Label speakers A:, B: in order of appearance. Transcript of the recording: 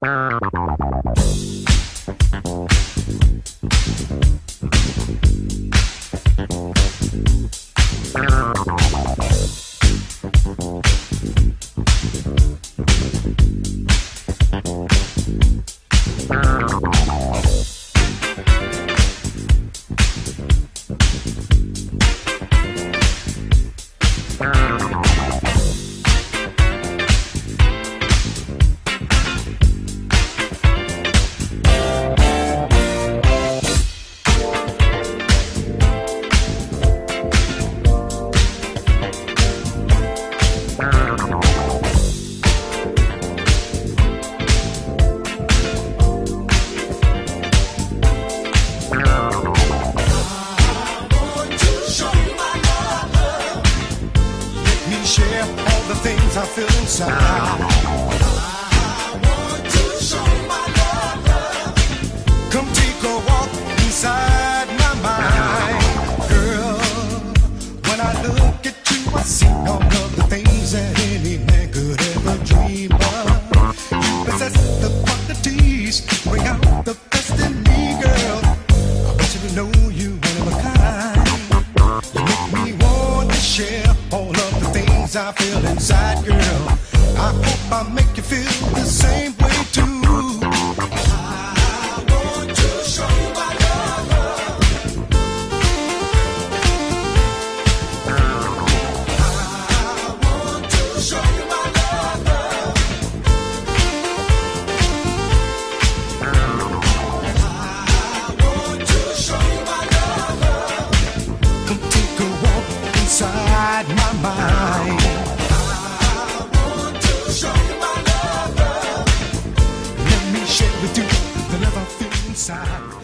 A: Share all the things I feel inside. I want to show my love. Come take a walk inside my mind. Girl, when I look at you, I see all of the things that any man could ever dream of. You possess the qualities, bring out the best in me, girl. I want you to know you one of a kind. You make me want to share all of the things I feel inside, girl. I hope I make you feel the same way too. I want to show you my love. I want to show you my love. I want to show you my love. Come take a walk inside my mind. Share with you the love I feel inside.